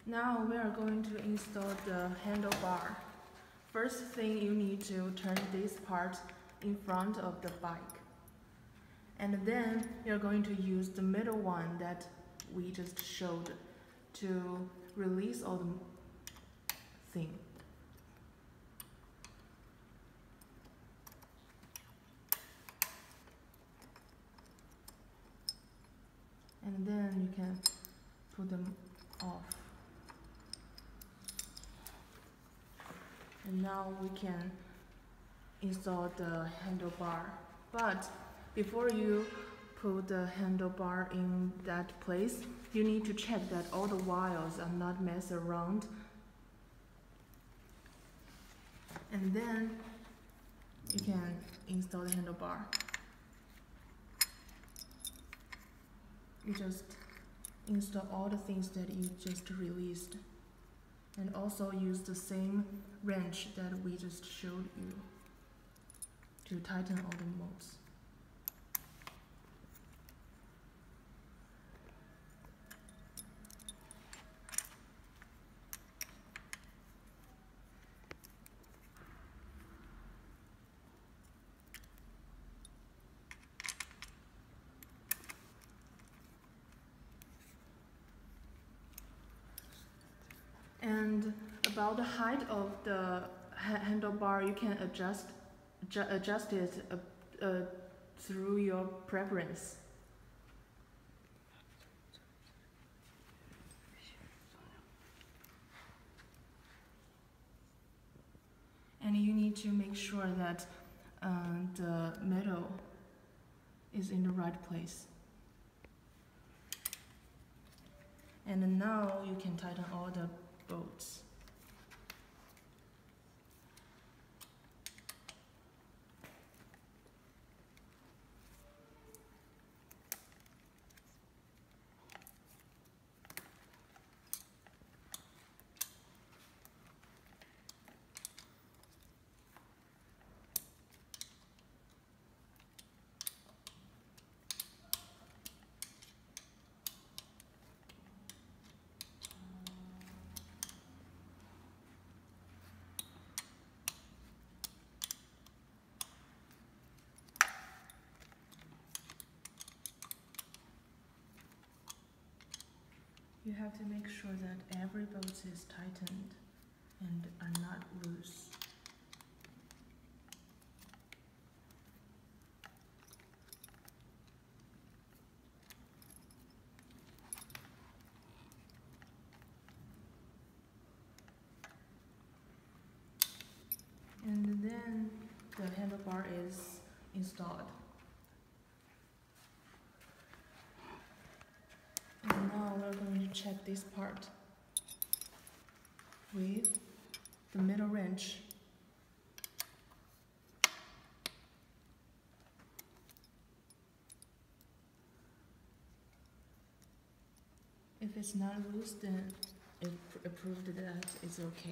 Now we are going to install the handlebar. First thing, you need to turn this part in front of the bike. And then you're going to use the middle one that we just showed to release all the thing. And then you can put them off. And now we can install the handlebar. But before you put the handlebar in that place, you need to check that all the wires are not messed around. And then you can install the handlebar. You just install all the things that you just released. And also use the same wrench that we just showed you to tighten all the bolts. And about the height of the handlebar, you can adjust it through your preference. And you need to make sure that the metal is in the right place. And now you can tighten all the bolts. You have to make sure that every bolt is tightened and are not loose. And then the handlebar is installed. And now we're going to check this part with the middle wrench. If it's not loose, then it proved that it's okay.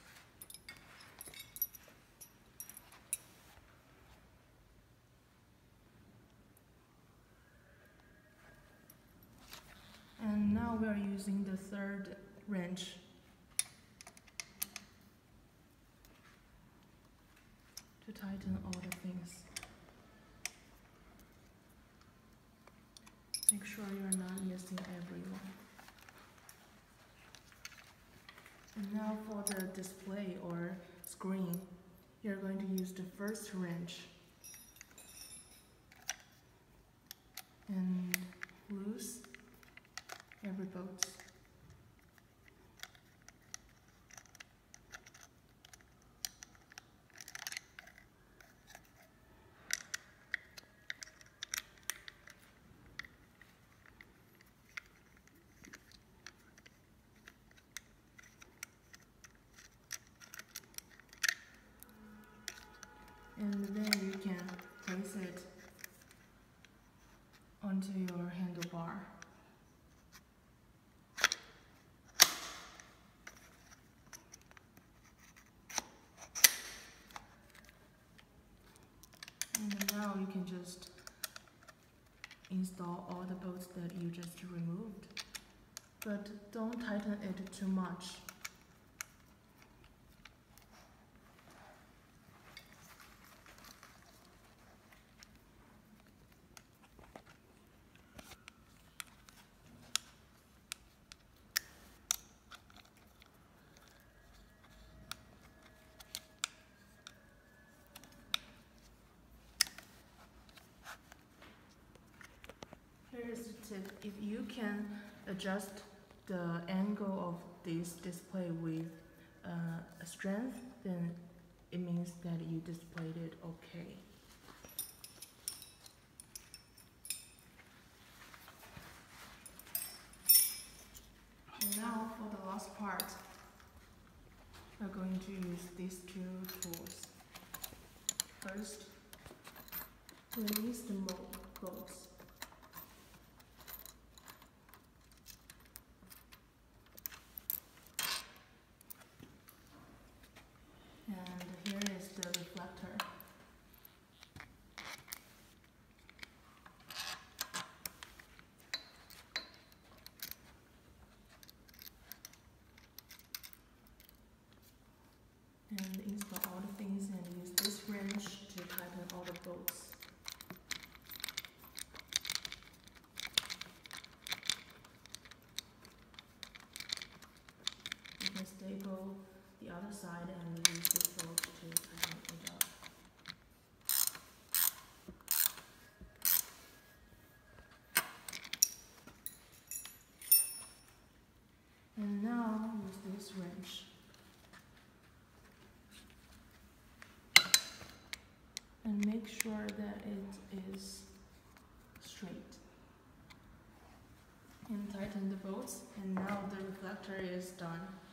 And now we are using the third wrench to tighten all the things. Make sure you're not missing everyone. And now for the display or screen, you're going to use the first wrench and loose every bolt. And then you can place it onto your handlebar. And now you can just install all the bolts that you just removed. but don't tighten it too much. Here is the tip. If you can adjust the angle of this display with strength, then it means that you displayed it okay. And now for the last part, we're going to use these two tools. First, release the bolts. And here is the reflector. And install all the things and use this wrench to tighten all the bolts. You can staple the other side and use this bolt to tighten it up. And now use this wrench. And make sure that it is straight. And tighten the bolts, and now the reflector is done.